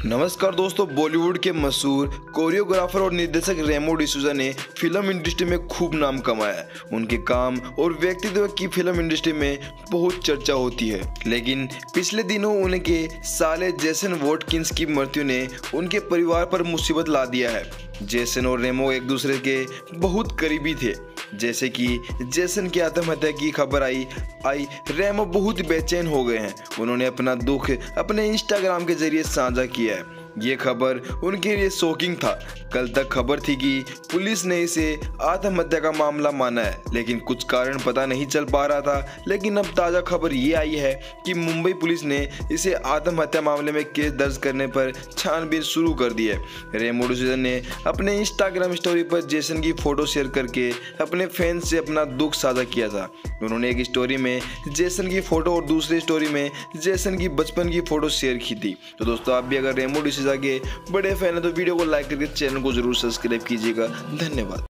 नमस्कार दोस्तों, बॉलीवुड के मशहूर कोरियोग्राफर और निर्देशक रेमो डिसूजा ने फिल्म इंडस्ट्री में खूब नाम कमाया है। उनके काम और व्यक्तित्व की फिल्म इंडस्ट्री में बहुत चर्चा होती है, लेकिन पिछले दिनों उनके साले जेसन वॉटकिंस की मृत्यु ने उनके परिवार पर मुसीबत ला दिया है। जेसन और रेमो एक दूसरे के बहुत करीबी थे। जैसे कि जेसन की आत्महत्या की खबर आई रेमो बहुत बेचैन हो गए हैं। उन्होंने अपना दुख अपने इंस्टाग्राम के जरिए साझा किया है। ये खबर उनके लिए शॉकिंग था। कल तक खबर थी कि पुलिस ने इसे आत्महत्या का मामला माना है, लेकिन कुछ कारण पता नहीं चल पा रहा था। लेकिन अब ताज़ा खबर ये आई है कि मुंबई पुलिस ने इसे आत्महत्या मामले में केस दर्ज करने पर छानबीन शुरू कर दी है। रेमो डिसूजा ने अपने इंस्टाग्राम स्टोरी पर जेसन की फोटो शेयर करके अपने फैंस से अपना दुख साझा किया था। उन्होंने एक स्टोरी में जेसन की फोटो और दूसरी स्टोरी में जेसन की बचपन की फोटो शेयर की थी। तो दोस्तों, आप भी अगर रेमो डिसूजा के बड़े फैन है तो वीडियो को लाइक करके चैनल को जरूर सब्सक्राइब कीजिएगा। धन्यवाद।